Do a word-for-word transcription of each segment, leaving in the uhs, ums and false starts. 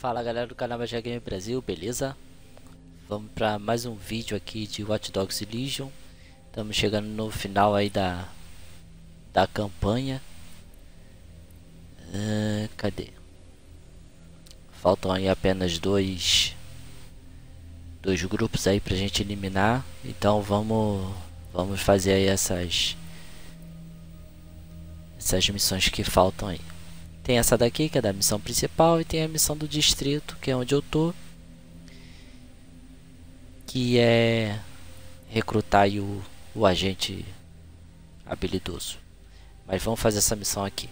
Fala galera do canal Bajé Game Brasil, beleza? Vamos para mais um vídeo aqui de Watch Dogs Legion. Estamos chegando no final aí da, da campanha. uh, Cadê? Faltam aí apenas dois Dois grupos aí pra gente eliminar. Então vamos Vamos fazer aí essas Essas missões que faltam aí. Tem essa daqui que é da missão principal e tem a missão do distrito, que é onde eu tô, que é recrutar aí o, o agente habilidoso. Mas vamos fazer essa missão aqui.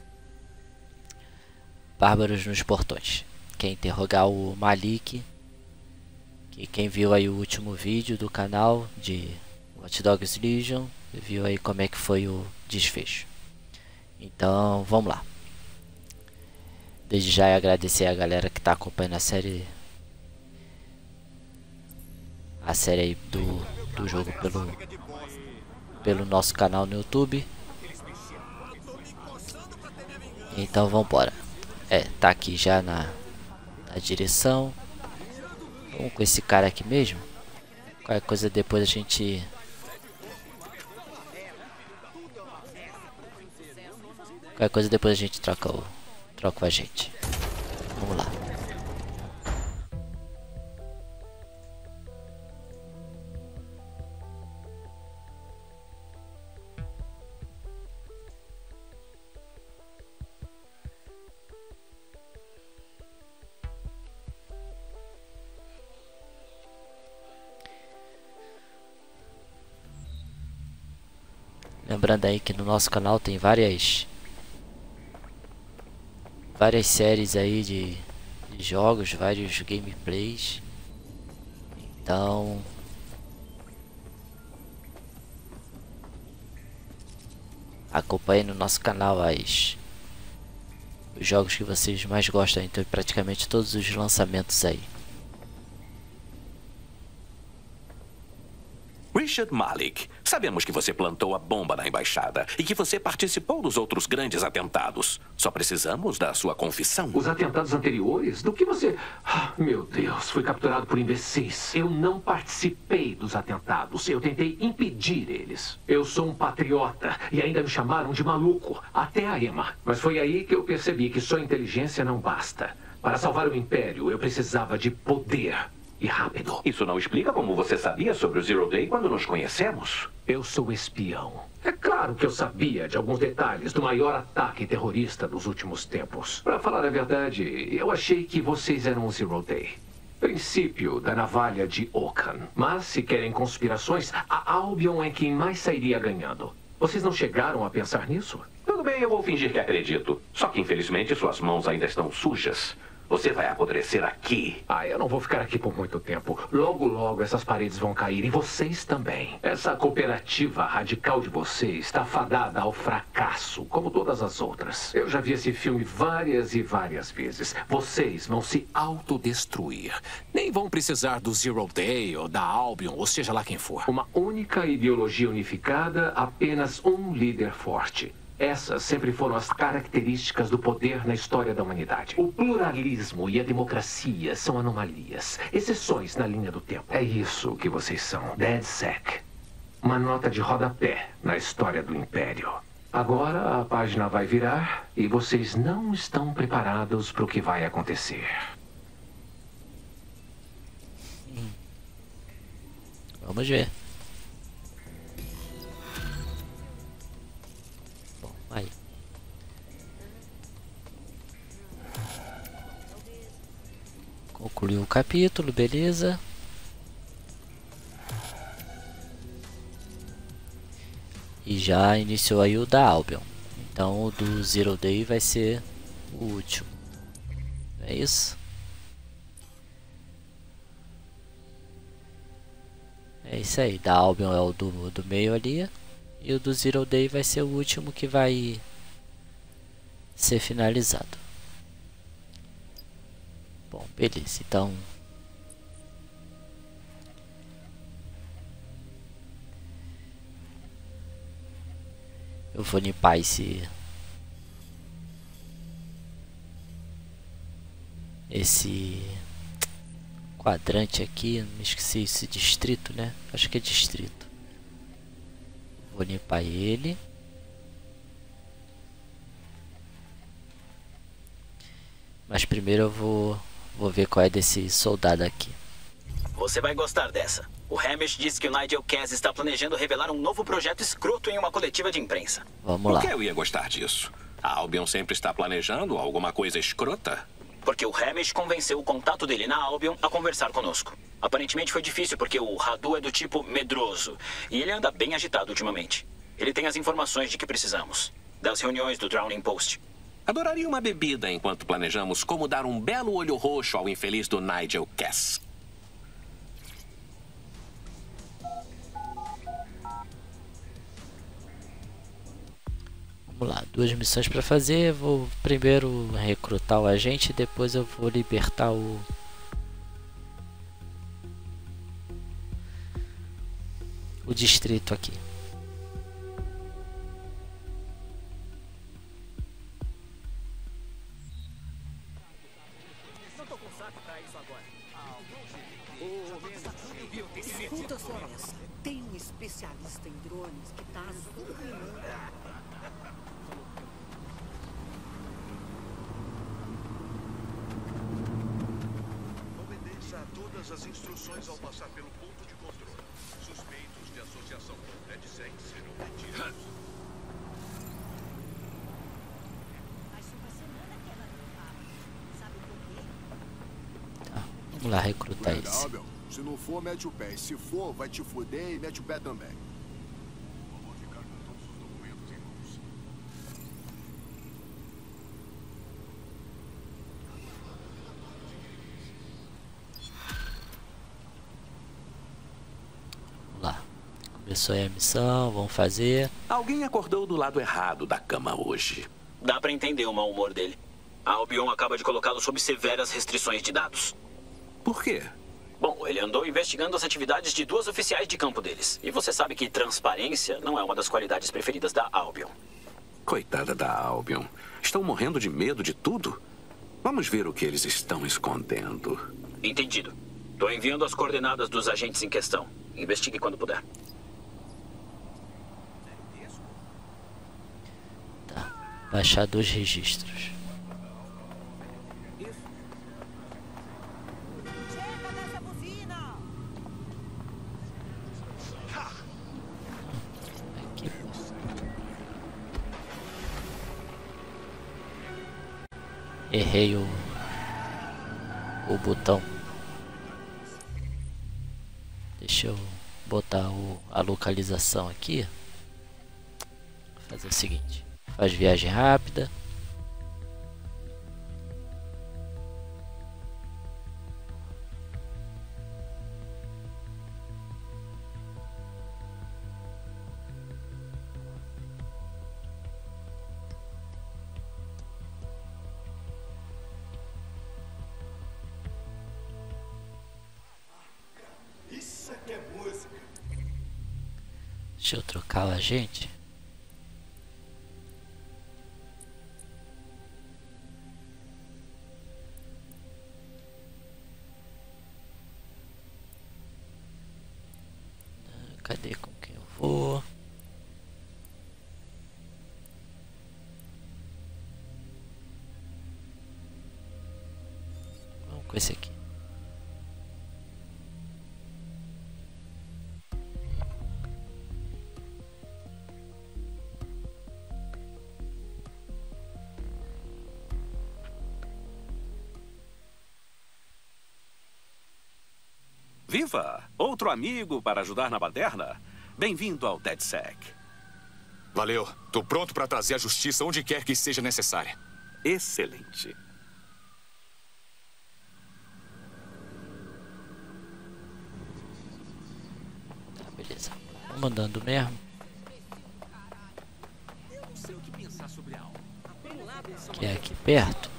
Bárbaros nos portões. Quer interrogar o Malik, que quem viu aí o último vídeo do canal de Watch Dogs Legion viu aí como é que foi o desfecho. Então vamos lá. Desde já agradecer a galera que está acompanhando a série A série aí do, do jogo pelo, pelo nosso canal no YouTube. Então vamos embora. É, tá aqui já na, na direção. Vamos com esse cara aqui mesmo. Qualquer coisa depois a gente Qualquer coisa depois a gente troca o Troca a gente. Vamos lá. Lembrando aí que no nosso canal tem várias várias séries aí de, de jogos, vários gameplays. Então acompanhe no nosso canal as os jogos que vocês mais gostam, então praticamente todos os lançamentos aí. Richard Malik, sabemos que você plantou a bomba na embaixada e que você participou dos outros grandes atentados. Só precisamos da sua confissão. Os atentados anteriores? Do que você... Ah, meu Deus, fui capturado por imbecis. Eu não participei dos atentados. Eu tentei impedir eles. Eu sou um patriota e ainda me chamaram de maluco. Até a Emma. Mas foi aí que eu percebi que só inteligência não basta. Para salvar o Império, eu precisava de poder. E rápido. Isso não explica como você sabia sobre o Zero Day quando nos conhecemos. Eu sou espião. É claro que eu sabia de alguns detalhes do maior ataque terrorista dos últimos tempos. Para falar a verdade, eu achei que vocês eram o Zero Day. Princípio da navalha de Okan. Mas se querem conspirações, a Albion é quem mais sairia ganhando. Vocês não chegaram a pensar nisso? Tudo bem, eu vou fingir que acredito. Só que infelizmente suas mãos ainda estão sujas. Você vai apodrecer aqui. Ah, eu não vou ficar aqui por muito tempo. Logo, logo essas paredes vão cair e vocês também. Essa cooperativa radical de vocês está fadada ao fracasso, como todas as outras. Eu já vi esse filme várias e várias vezes. Vocês vão se autodestruir. Nem vão precisar do Zero Day ou da Albion, ou seja lá quem for. Uma única ideologia unificada, apenas um líder forte. Essas sempre foram as características do poder na história da humanidade. O pluralismo e a democracia são anomalias, exceções na linha do tempo. É isso que vocês são, DedSec. Uma nota de rodapé na história do Império. Agora a página vai virar e vocês não estão preparados para o que vai acontecer. Vamos ver. Aí. Concluiu o capítulo, beleza. E já iniciou aí o da Albion. Então o do Zero Day vai ser o último. É isso? É isso aí. Da Albion é o do, do meio ali. E o do Zero Day vai ser o último que vai ser finalizado. Bom, beleza. Então eu vou limpar esse esse quadrante aqui, me esqueci esse distrito, né? Acho que é distrito. Vou limpar ele. Mas primeiro eu vou, vou ver qual é desse soldado aqui. Você vai gostar dessa. O Hamish disse que o Nigel Cass está planejando revelar um novo projeto escroto em uma coletiva de imprensa. Vamos lá. Por que eu ia gostar disso? A Albion sempre está planejando alguma coisa escrota? Porque o Hamish convenceu o contato dele na Albion a conversar conosco. Aparentemente foi difícil porque o Radu é do tipo medroso. E ele anda bem agitado ultimamente. Ele tem as informações de que precisamos. Das reuniões do Drowning Post. Adoraria uma bebida enquanto planejamos como dar um belo olho roxo ao infeliz do Nigel Cass. Vamos lá, duas missões para fazer. Vou primeiro recrutar o agente, depois eu vou libertar o o distrito aqui. Escuta só essa. Tem um especialista em drones que tá zurrinando. Obedeça a todas as instruções ao passar pelo ponto de controle. Suspeitos de associação com DedSec serão retirados. Tá, vamos lá recrutar esse. Albion, se não for, mete o pé. E se for, vai te fuder e mete o pé também. Vou ficar com todos os documentos em mãos. Vamos lá. Começou aí a missão, vamos fazer. Alguém acordou do lado errado da cama hoje. Dá pra entender o mau humor dele. A Albion acaba de colocá-lo sob severas restrições de dados. Por quê? Bom, ele andou investigando as atividades de duas oficiais de campo deles. E você sabe que transparência não é uma das qualidades preferidas da Albion. Coitada da Albion. Estão morrendo de medo de tudo? Vamos ver o que eles estão escondendo. Entendido. Tô enviando as coordenadas dos agentes em questão. Investigue quando puder. Tá. Baixar dois registros. Aqui. Errei o o botão. Deixa eu botar o, a localização aqui. Vou fazer o seguinte: faz viagem rápida. Isso aqui é música. Deixa eu trocar o agente. Cadê com quem eu vou? Vamos com esse aqui. Viva! Outro amigo para ajudar na baderna? Bem-vindo ao DedSec. Valeu. Tô pronto para trazer a justiça onde quer que seja necessária. Excelente. Tá, beleza. Vamos mandando mesmo. Que é aqui perto.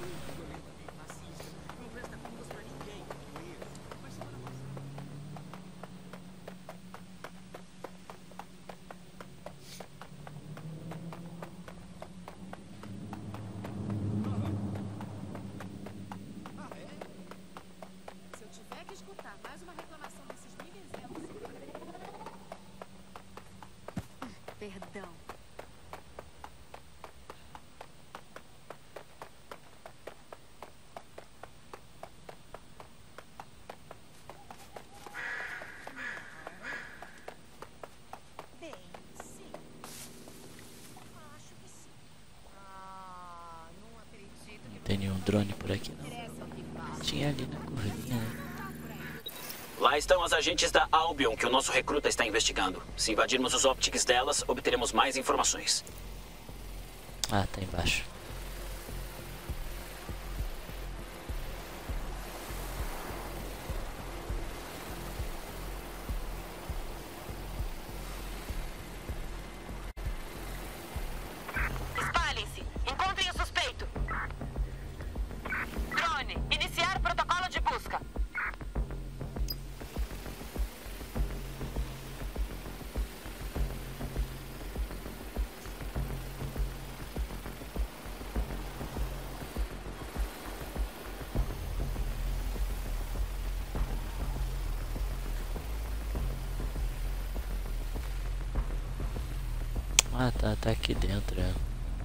Perdão. Bem, sim. Acho que sim. Ah, não acredito que Não tem nenhum drone por aqui não. Tinha ali na curvinha, né? Lá estão as agentes da Albion que o nosso recruta está investigando. Se invadirmos os optics delas, obteremos mais informações. Ah, tá embaixo. Espalhem-se! Encontrem o suspeito! Drone, iniciar protocolo de busca. Ah, tá, tá aqui dentro, é.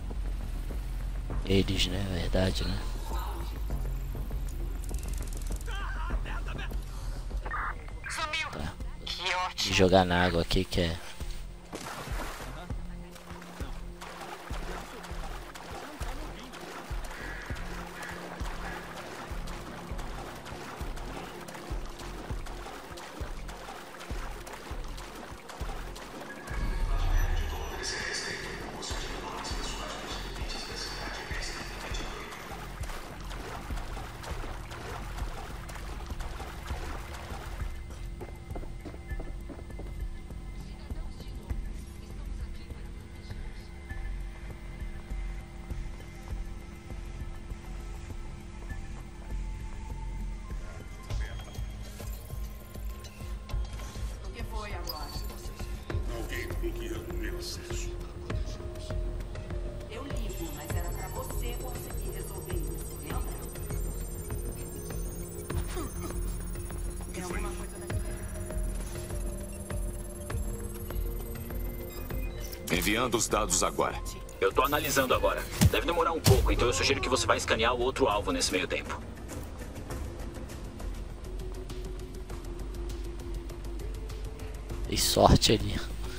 Eles, né? Verdade, né? Sumiu! Tá. Que E ótimo! jogar na água aqui que é. O que foi agora? Alguém bloqueando meu acesso. Eu ligo, mas era pra você conseguir resolver isso, lembra? Tem alguma coisa daqui dentro? Enviando os dados agora. Eu tô analisando agora. Deve demorar um pouco, então eu sugiro que você vá escanear o outro alvo nesse meio tempo. Dei sorte ali.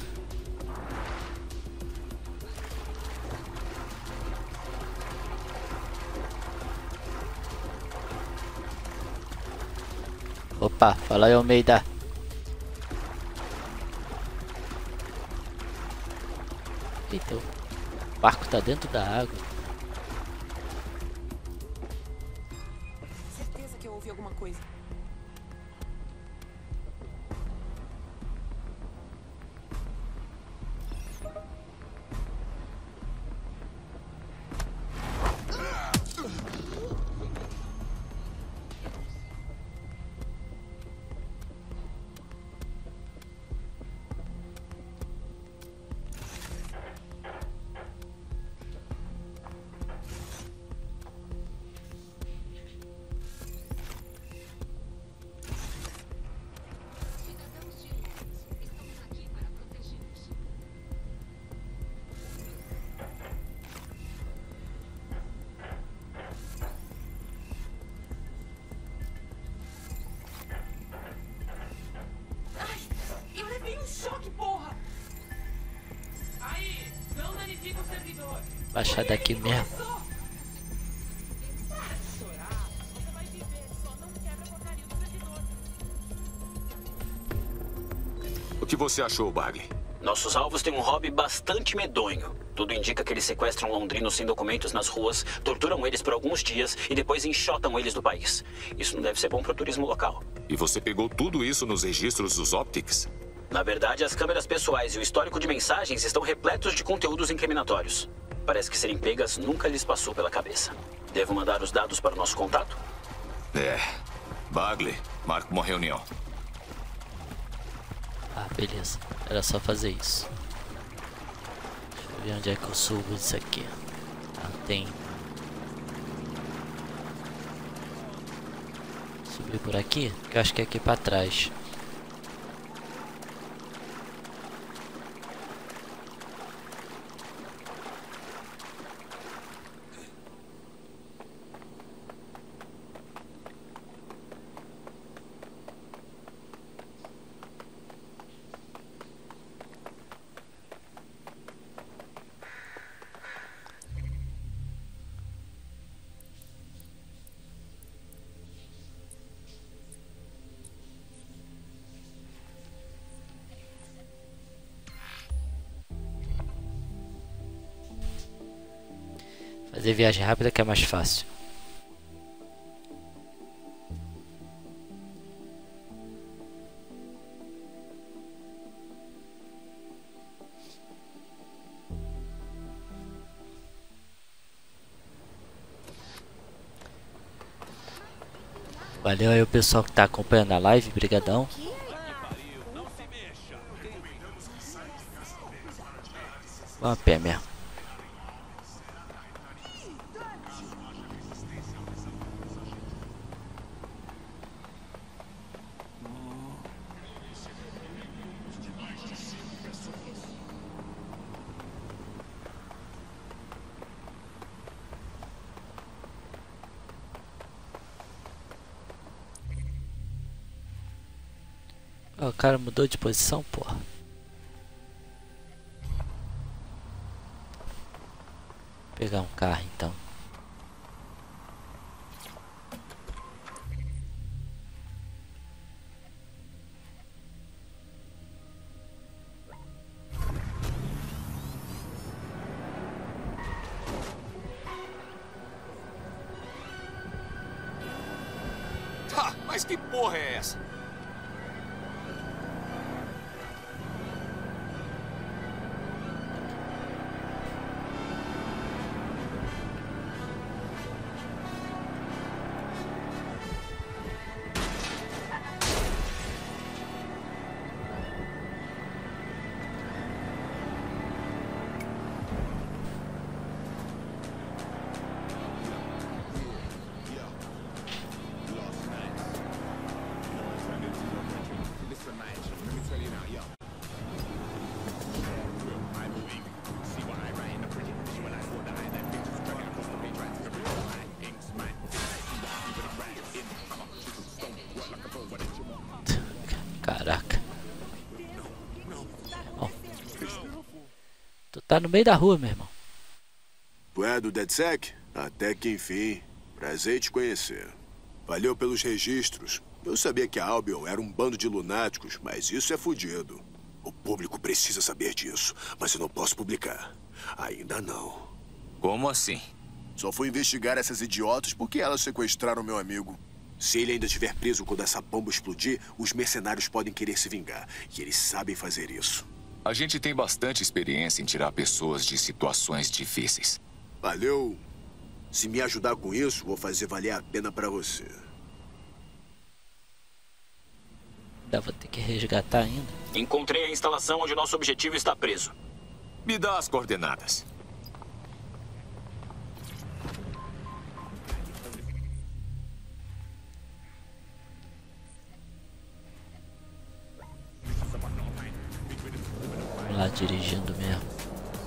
Opa, fala aí, Almeida. Eita, o barco tá dentro da água. Certeza que eu ouvi alguma coisa. Eu levei um choque, porra! Aí, não danifica o servidor. Baixar daqui mesmo. Para de chorar. Você vai viver, só não quebra a porcaria do servidor. O que você achou, Bagley? Nossos alvos têm um hobby bastante medonho. Tudo indica que eles sequestram londrinos sem documentos nas ruas, torturam eles por alguns dias e depois enxotam eles do país. Isso não deve ser bom para o turismo local. E você pegou tudo isso nos registros dos Optics? Na verdade, as câmeras pessoais e o histórico de mensagens estão repletos de conteúdos incriminatórios. Parece que serem pegas nunca lhes passou pela cabeça. Devo mandar os dados para o nosso contato? É. Bagley, marca uma reunião. Ah, beleza. Era só fazer isso. Deixa eu ver onde é que eu subo isso aqui. Ah, tem. Subir por aqui? Que eu acho que é aqui pra trás. Fazer viagem rápida que é mais fácil. Valeu aí o pessoal que tá acompanhando a live, brigadão. Vamos a pé mesmo. O cara mudou de posição, porra. Vou pegar um carro então. Tá, mas que porra é essa? Caraca. Ó. Tu tá no meio da rua, meu irmão. Tu é do DedSec? Até que enfim. Prazer em te conhecer. Valeu pelos registros. Eu sabia que a Albion era um bando de lunáticos, mas isso é fudido. O público precisa saber disso, mas eu não posso publicar. Ainda não. Como assim? Só fui investigar essas idiotas porque elas sequestraram meu amigo. Se ele ainda estiver preso quando essa bomba explodir, os mercenários podem querer se vingar. E eles sabem fazer isso. A gente tem bastante experiência em tirar pessoas de situações difíceis. Valeu. Se me ajudar com isso, vou fazer valer a pena pra você. Ainda vou ter que resgatar ainda. Encontrei a instalação onde nosso objetivo está preso. Me dá as coordenadas. Vamos lá, dirigindo mesmo.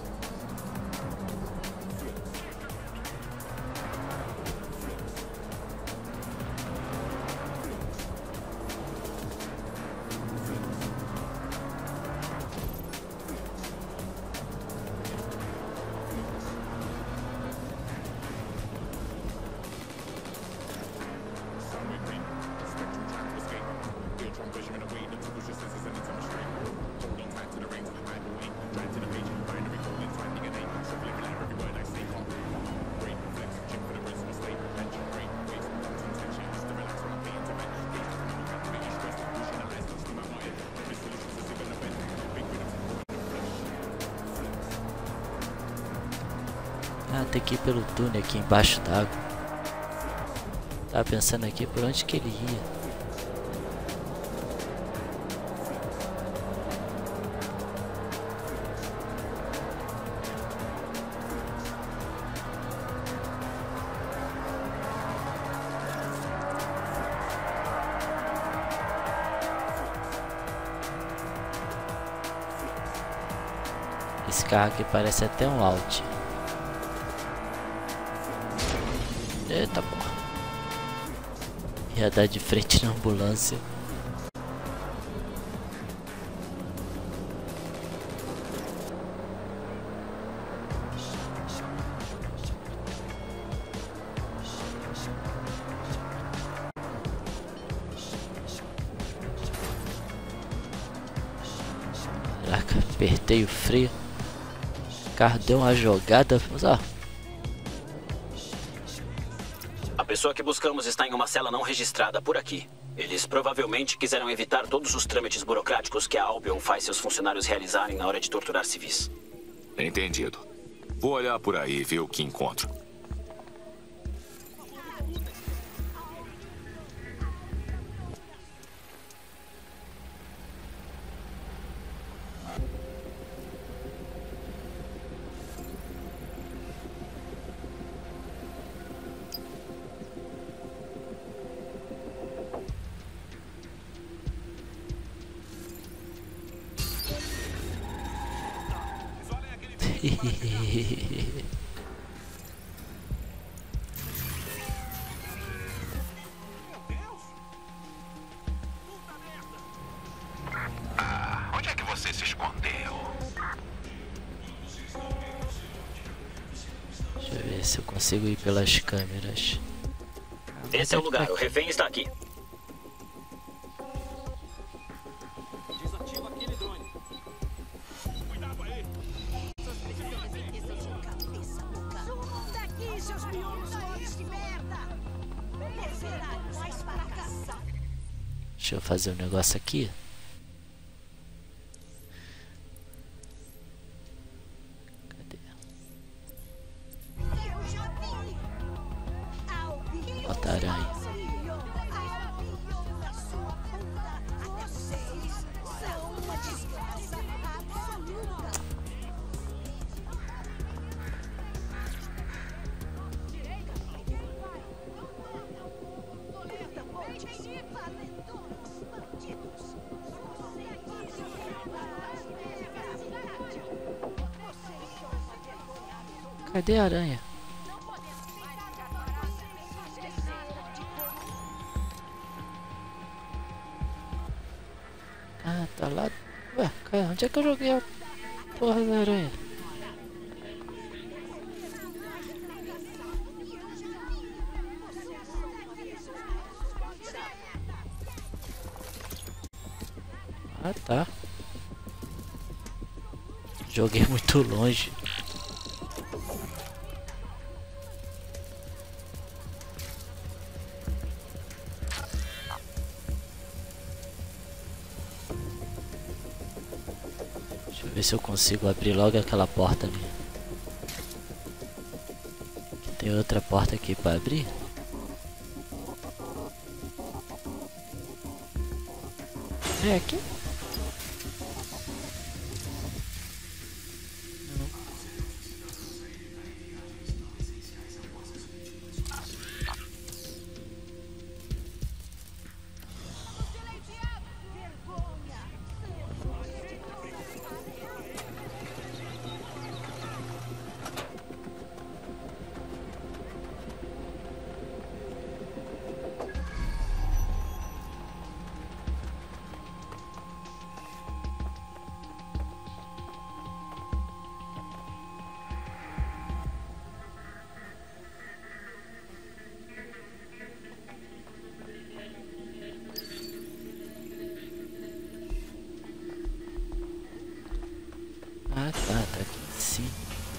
Ah, tem que ir pelo túnel aqui embaixo d'água. Tava pensando aqui por onde que ele ia. Esse carro aqui parece até um Audi. Eita porra. Ia dar de frente na ambulância. Caraca, apertei o freio. O carro deu uma jogada. Ó. pessoa que buscamos está em uma cela não registrada por aqui. Eles provavelmente quiseram evitar todos os trâmites burocráticos que a Albion faz seus funcionários realizarem na hora de torturar civis. Entendido. Vou olhar por aí e ver o que encontro. Ah, onde é que você se escondeu? Deixa eu ver se eu consigo ir pelas câmeras. Esse é o lugar, o refém está aqui. Deixa eu fazer um negócio aqui. Cadê? Bota aranha. Cadê a aranha? Ah, tá lá. Ué, cara, onde é que eu joguei a porra da aranha? Ah, tá. Joguei muito longe. Deixa eu ver se eu consigo abrir logo aquela porta ali. Tem outra porta aqui pra abrir? É aqui? Ah, tá, tá aqui em cima.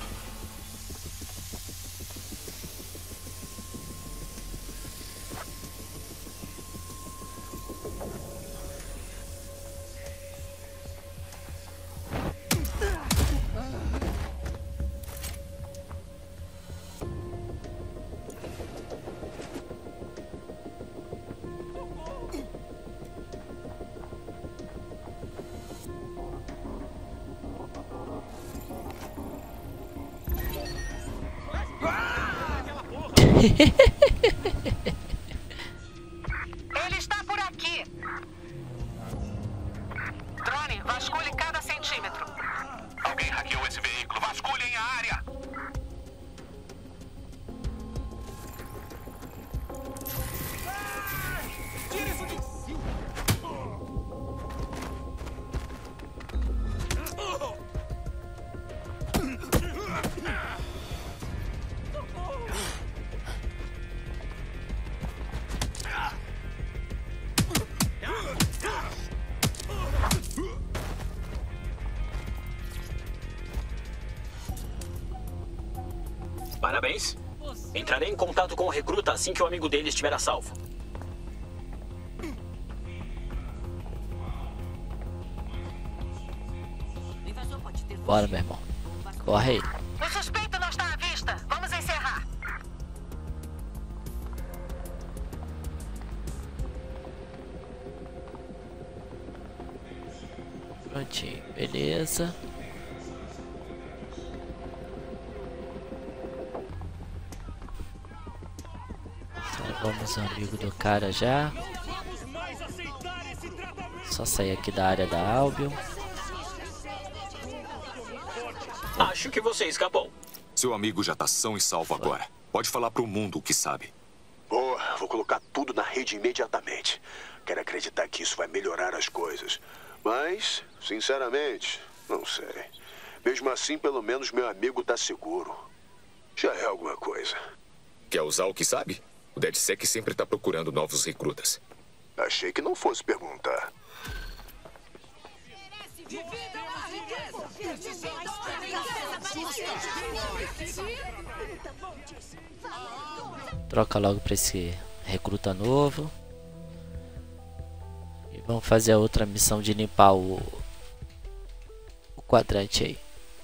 Ele está por aqui. Drone, vasculhe cada centímetro. Alguém hackeou esse veículo. Vasculhem a área. Tira isso de cima! Parabéns. Entrarei em contato com o recruta assim que o amigo dele estiver a salvo. Bora, meu irmão. Corre aí. O suspeito não está à vista. Vamos encerrar. Prontinho, beleza. Salvamos o amigo do cara já. Só sair aqui da área da Albion. Acho que você escapou. Seu amigo já tá são e salvo agora. Pode falar pro mundo o que sabe. Boa, vou colocar tudo na rede imediatamente. Quero acreditar que isso vai melhorar as coisas. Mas, sinceramente, não sei. Mesmo assim, pelo menos meu amigo tá seguro. Já é alguma coisa. Quer usar o que sabe? O DedSec sempre tá procurando novos recrutas. Achei que não fosse perguntar. Troca logo pra esse recruta novo. E vamos fazer a outra missão de limpar o, o quadrante aí.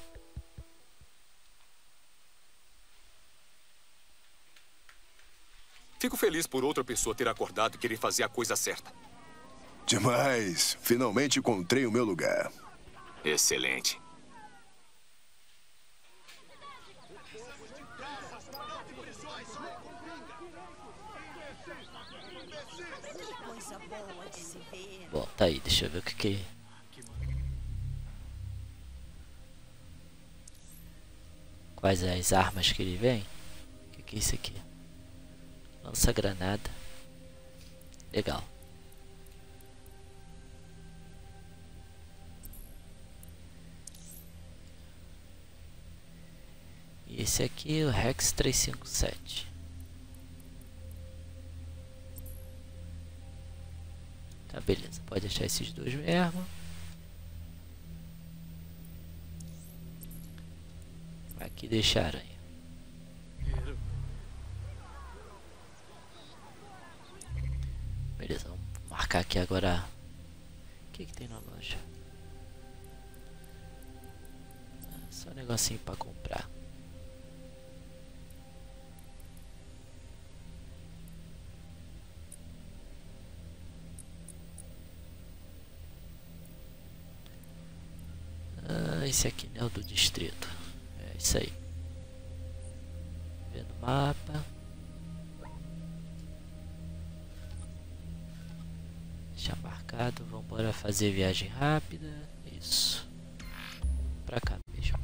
Fico feliz por outra pessoa ter acordado e querer fazer a coisa certa. Demais. Finalmente encontrei o meu lugar. Excelente. Bom, tá aí, deixa eu ver o que que... Quais as armas que ele vem? O que que é isso aqui? Lança-granada. Legal. E esse aqui é o Rex trezentos e cinquenta e sete. Tá, beleza. Pode achar esses dois mesmo. Aqui deixa a aranha. Beleza, vamos marcar aqui agora. O que que tem na loja? Ah, só um negocinho pra comprar. Ah, esse aqui não é o do distrito. É isso aí. Vendo o mapa. Deixa marcado. Vamos embora fazer viagem rápida. Isso. Pra cá mesmo.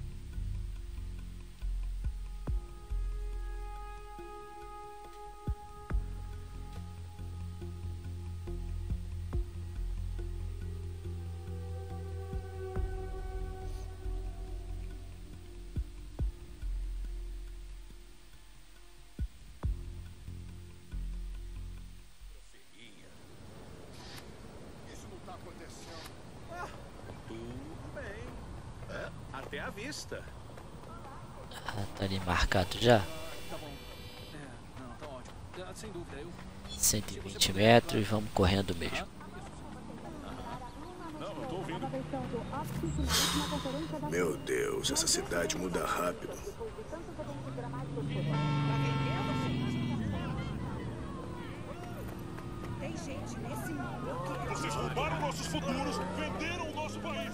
Até a vista. Ah, tá ali marcado já. cento e vinte metros, vamos correndo mesmo. Meu Deus, essa cidade muda rápido. Tem gente nesse mundo que... Vocês roubaram nossos futuros, venderam o nosso país.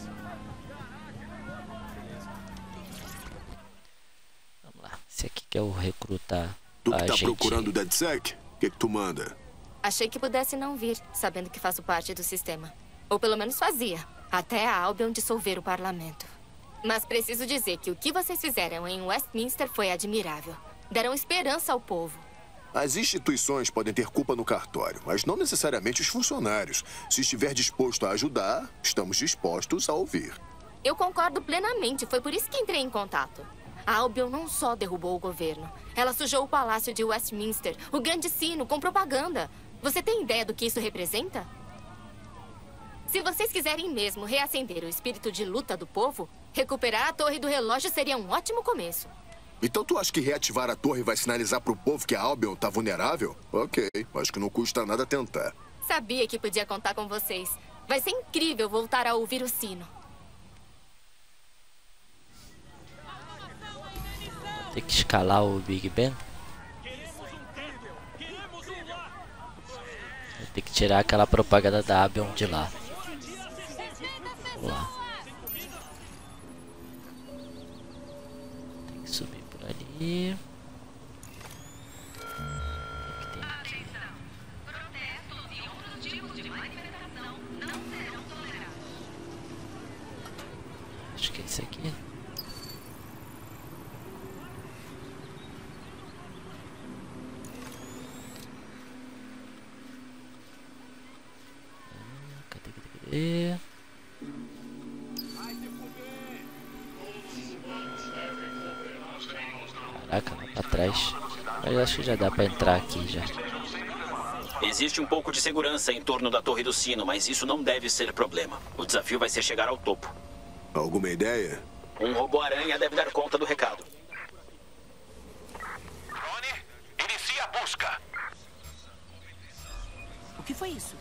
Vamos lá. Esse aqui que é o recruta. Tu que a tá gente... procurando o DedSec? O que que tu manda? Achei que pudesse não vir, sabendo que faço parte do sistema. Ou pelo menos fazia, até a Albion dissolver o parlamento. Mas preciso dizer que o que vocês fizeram em Westminster foi admirável. Deram esperança ao povo. As instituições podem ter culpa no cartório, mas não necessariamente os funcionários. Se estiver disposto a ajudar, estamos dispostos a ouvir. Eu concordo plenamente, foi por isso que entrei em contato. A Albion não só derrubou o governo, ela sujou o palácio de Westminster, o grande sino, com propaganda. Você tem ideia do que isso representa? Se vocês quiserem mesmo reacender o espírito de luta do povo, recuperar a torre do relógio seria um ótimo começo. Então tu acha que reativar a torre vai sinalizar pro povo que a Albion tá vulnerável? Ok, acho que não custa nada tentar. Sabia que podia contar com vocês. Vai ser incrível voltar a ouvir o sino. Tem que escalar o Big Ben. Tem que tirar aquela propaganda da Albion de lá. Vamos lá. Tem que subir por ali. O que tem aqui? Acho que é esse aqui. Cadê, cadê, cadê? Caraca, lá pra trás. Mas eu acho que já dá pra entrar aqui já. Existe um pouco de segurança em torno da Torre do Sino, mas isso não deve ser problema. O desafio vai ser chegar ao topo. Alguma ideia? Um robô-aranha deve dar conta do recado. Rony, inicia a busca. O que foi isso?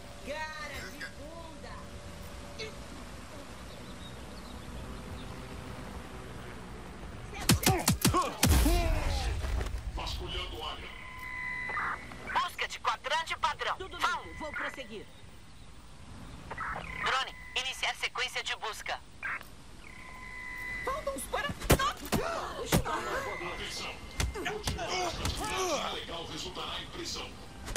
Vasculhando área. Busca de quadrante padrão. Tudo Vamos. bem, vou prosseguir. Drone, iniciar sequência de busca. Faltam os para... Atenção. Continuar esta atividade ilegal resultará em prisão.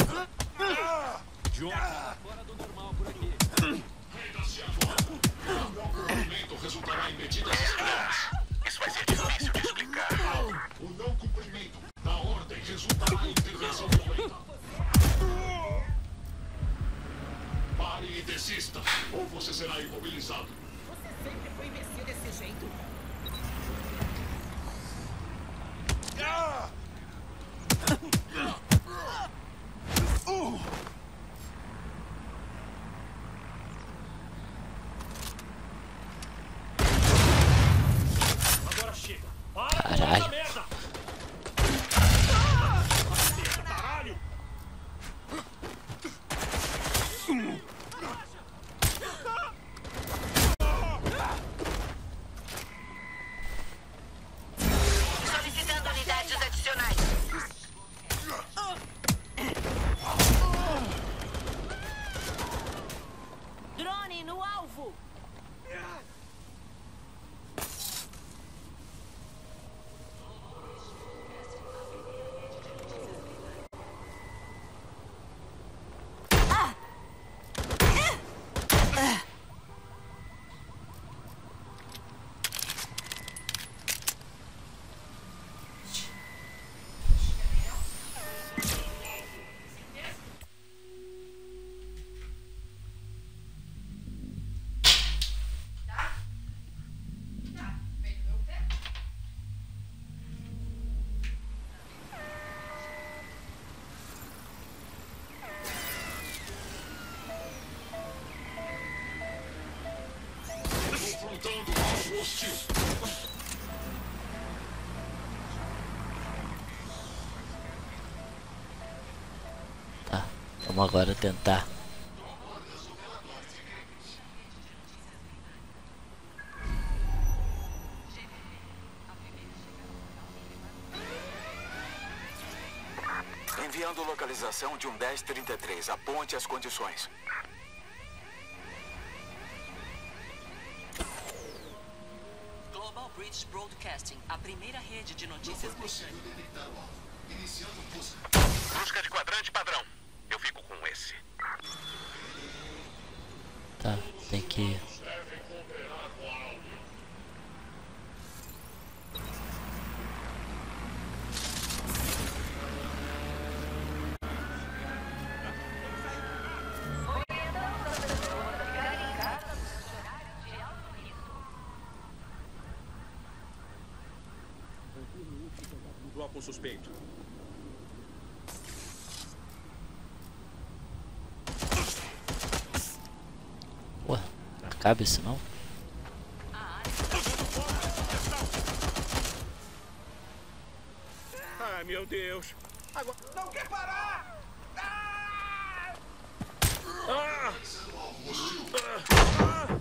Fora do normal por aqui. Renda-se agora. O não cumprimento resultará em medidas extremas. Isso vai ser difícil de explicar. O não cumprimento da ordem resultará em intervenção violenta. Pare e desista, ou você será imobilizado. Você sempre foi imbecil desse jeito? Agora chega. Para com Caralho. essa merda. Caralho. Solicitando unidades adicionais. Drone no alvo! Confrontando o alvo hostil. Tá, vamos agora tentar. Enviando localização de um dez trinta e três. Aponte as condições. Global British Broadcasting, a primeira rede de notícias britânica. Iniciando busca. Busca de quadrante padrão. Eu fico com esse. Tá, tem que... Bloco suspeito. Ué, não cabe isso não? Ai, meu Deus. Agora... Não quer parar! Ah! Ah! Ah!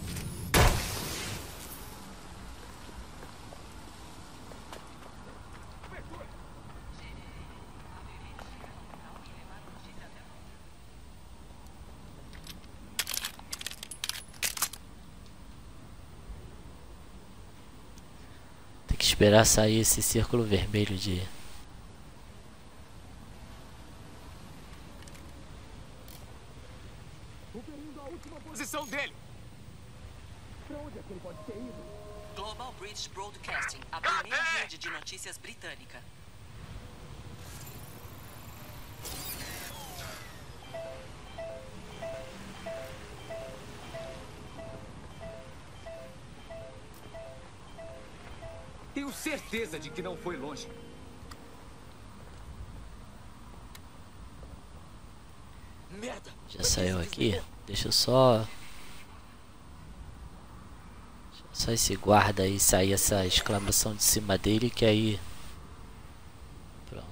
Tem que esperar sair esse círculo vermelho de... Posição dele. Pra onde é que ele pode ter ido? Global British Broadcasting, a primeira rede de notícias britânica. Tenho certeza de que não foi longe. Merda! Já saiu aqui? Deixa eu só... Só esse guarda aí sair essa exclamação de cima dele, que aí... Pronto.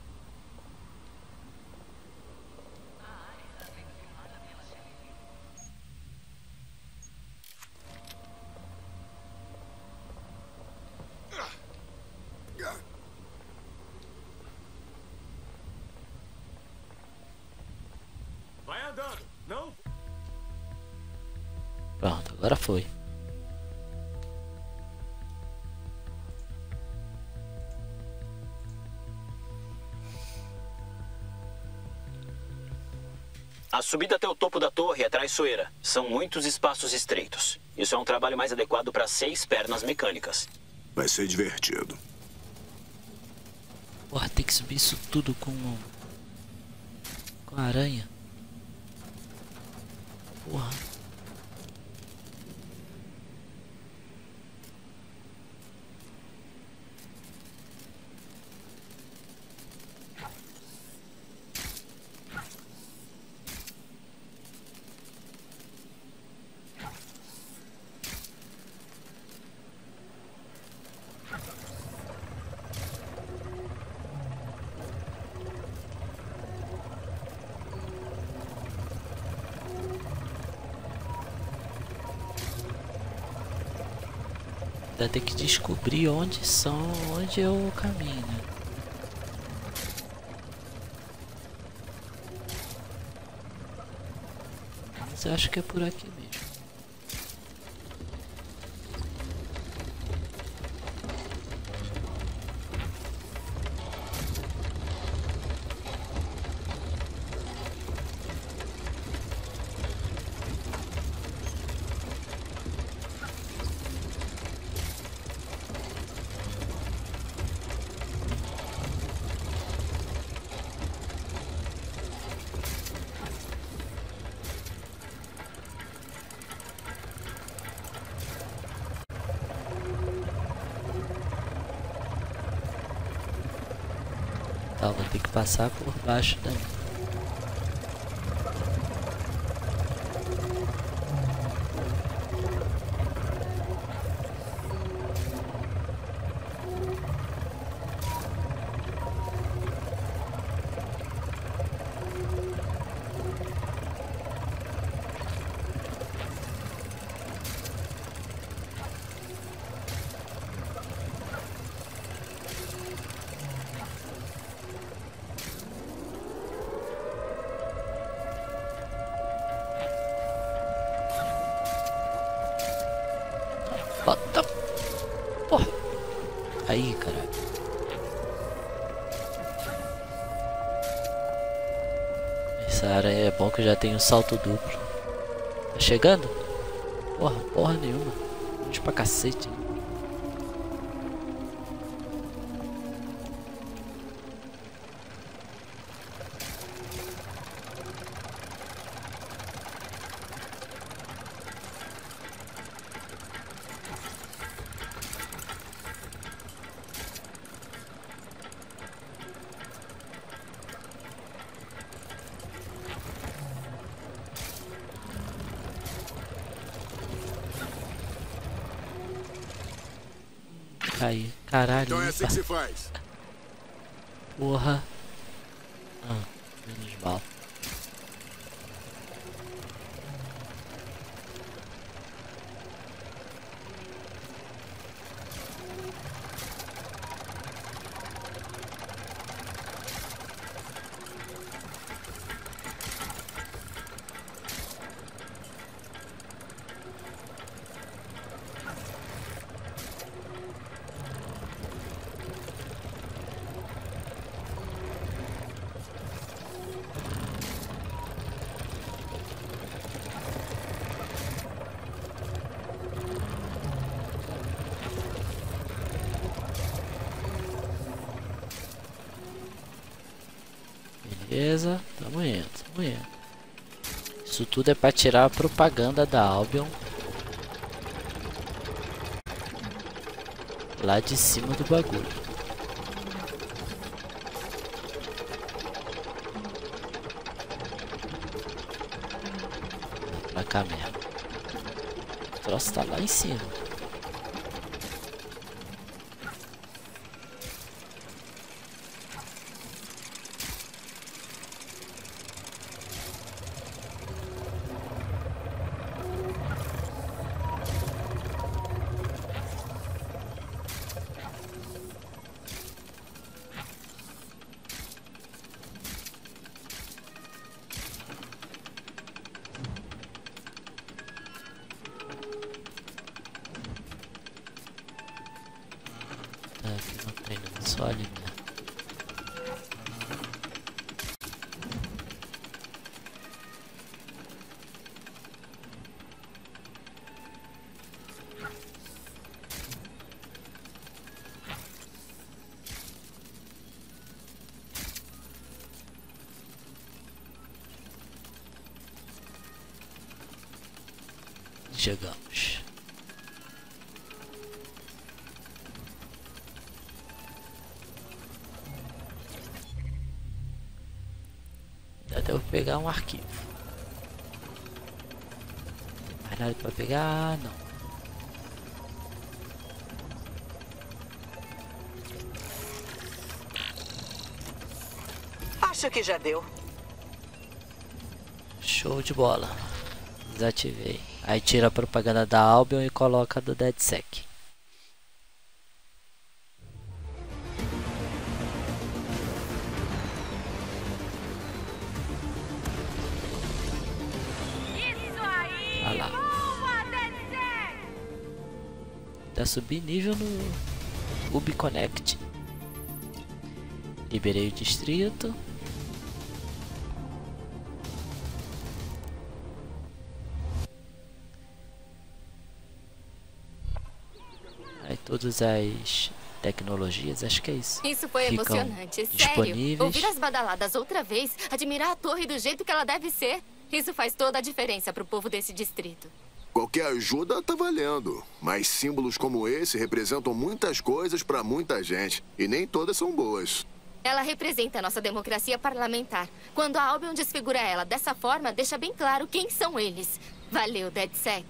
Vai andando, não? Pronto, agora foi. A subida até o topo da torre é traiçoeira. São muitos espaços estreitos. Isso é um trabalho mais adequado para seis pernas mecânicas. Vai ser divertido. Porra, tem que subir isso tudo com... Com a aranha. Porra. Ainda tem que descobrir onde são, onde é o caminho, né? Mas eu acho que é por aqui mesmo. Tá, vou ter que passar por baixo daí. Bota. Porra. Aí, caralho. Essa área é bom que eu já tenho um salto duplo. Tá chegando? Porra, porra nenhuma. Vamos pra cacete. Aí, caralho. Então é assim que se faz. Porra. Ah, menos mal. Beleza, tamo indo, tamo indo. Isso tudo é pra tirar a propaganda da Albion lá de cima do bagulho. Pra cá mesmo. O troço tá lá em cima. Aqui não tem nada, só ali mesmo. Chegamos. Já devo pegar um arquivo. Mais nada pra pegar? Não. Acho que já deu. Show de bola. Desativei. Aí tira a propaganda da Albion e coloca a do DedSec. Olha lá. Ainda subi nível no UbiConnect. Liberei o distrito. Aí todas as tecnologias, acho que é isso. Isso foi ficam emocionante, sério. disponíveis. Ouvir as badaladas outra vez, admirar a torre do jeito que ela deve ser. Isso faz toda a diferença pro povo desse distrito. Qualquer ajuda tá valendo. Mas símbolos como esse representam muitas coisas pra muita gente. E nem todas são boas. Ela representa a nossa democracia parlamentar. Quando a Albion desfigura ela dessa forma, deixa bem claro quem são eles. Valeu, DedSec.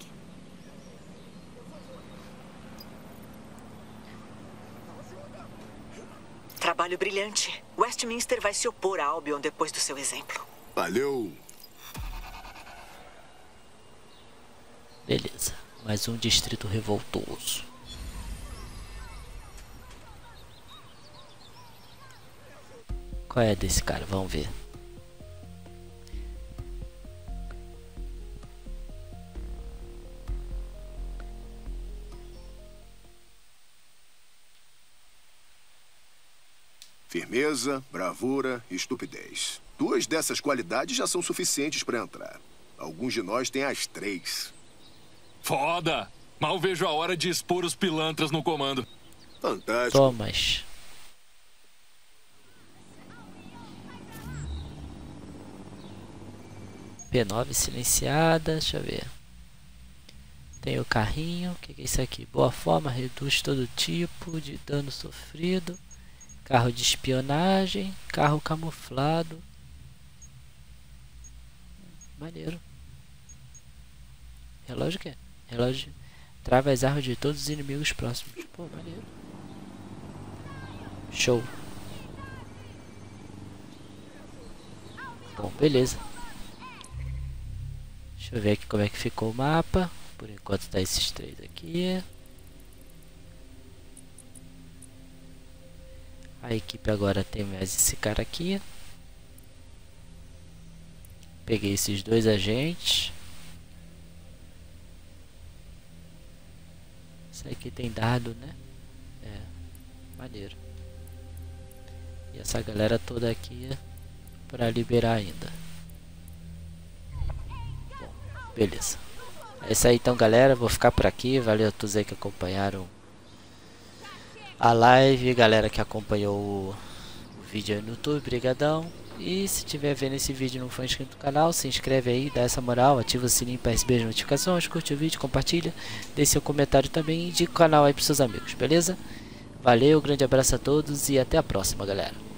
Trabalho brilhante. Westminster vai se opor a Albion depois do seu exemplo. Valeu. Beleza. Mais um distrito revoltoso. Qual é desse cara? Vamos ver. Firmeza, bravura e estupidez. Duas dessas qualidades já são suficientes para entrar. Alguns de nós têm as três. Foda! Mal vejo a hora de expor os pilantras no comando. Fantástico. Thomas. P nove silenciada, deixa eu ver. Tem o carrinho, o que, que é isso aqui? Boa forma, reduz todo tipo de dano sofrido. Carro de espionagem, carro camuflado. Maneiro. Relógio que é? Relógio trava as armas de todos os inimigos próximos. Pô, maneiro. Show. Bom, beleza. Deixa eu ver aqui como é que ficou o mapa. Por enquanto tá esses três aqui. A equipe agora tem mais esse cara aqui. Peguei esses dois agentes. Isso aqui tem dado, né? É, maneiro. E essa galera toda aqui para liberar ainda. Bom, beleza. É isso aí então, galera. Vou ficar por aqui. Valeu a todos aí que acompanharam a live, galera que acompanhou o, o vídeo aí no YouTube, brigadão. E se tiver vendo esse vídeo e não for inscrito no canal, se inscreve aí, dá essa moral, ativa o sininho para receber as notificações, curte o vídeo, compartilha, deixe seu comentário também e indica o canal aí para seus amigos, beleza? Valeu, grande abraço a todos e até a próxima, galera.